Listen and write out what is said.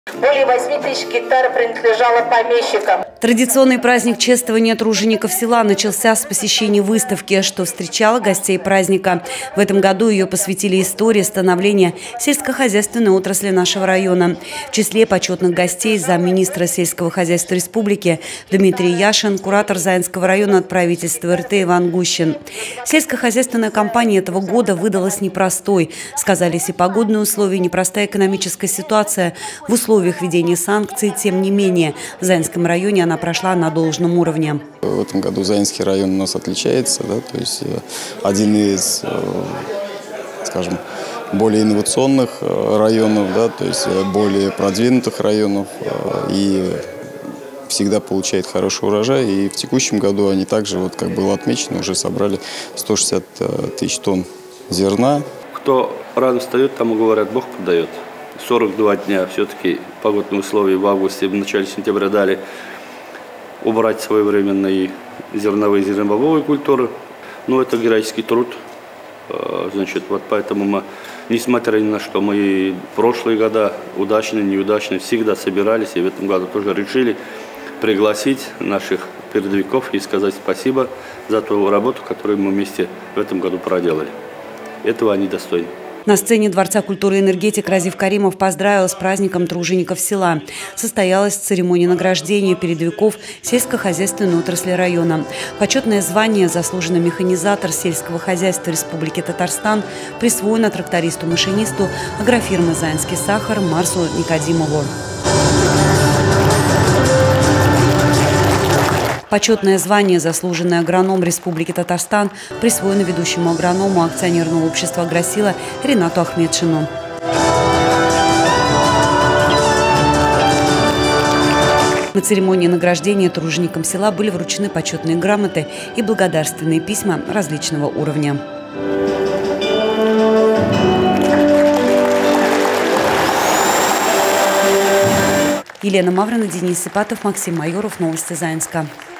Более 8 тысяч гектаров принадлежало помещикам. Традиционный праздник чествования тружеников села начался с посещения выставки, что встречало гостей праздника. В этом году ее посвятили истории становления сельскохозяйственной отрасли нашего района. В числе почетных гостей замминистра сельского хозяйства республики Дмитрий Яшин, куратор Заинского района от правительства РТ Иван Гущин. Сельскохозяйственная кампания этого года выдалась непростой. Сказались и погодные условия, непростая экономическая ситуация. В условиях введения санкций, тем не менее, в Заинском районе она прошла на должном уровне. В этом году Заинский район у нас отличается, да, то есть один из, скажем, более инновационных районов, да, то есть более продвинутых районов и всегда получает хороший урожай. И в текущем году они также, вот как было отмечено, уже собрали 160 тысяч тонн зерна. Кто рано встает, тому говорят, Бог подает. 42 дня все-таки погодные условия в августе, в начале сентября дали убрать своевременные зерновые, зернобобовые культуры. Но это героический труд. Значит, вот поэтому мы, несмотря ни на что, мы прошлые года, удачные, неудачные, всегда собирались. И в этом году тоже решили пригласить наших передовиков и сказать спасибо за ту работу, которую мы вместе в этом году проделали. Этого они достойны. На сцене Дворца культуры и энергетик Разив Каримов поздравил с праздником тружеников села. Состоялась церемония награждения передовиков сельскохозяйственной отрасли района. Почетное звание «Заслуженный механизатор сельского хозяйства Республики Татарстан» присвоено трактористу-машинисту агрофирмы «Заинский сахар» Марсу Никодимову. Почетное звание «Заслуженный агроном Республики Татарстан» присвоено ведущему агроному акционерного общества «Агросила» Ринату Ахмедшину. На церемонии награждения труженикам села были вручены почетные грамоты и благодарственные письма различного уровня. Елена Маврина, Денис Сипатов, Максим Майоров. Новости Заинска.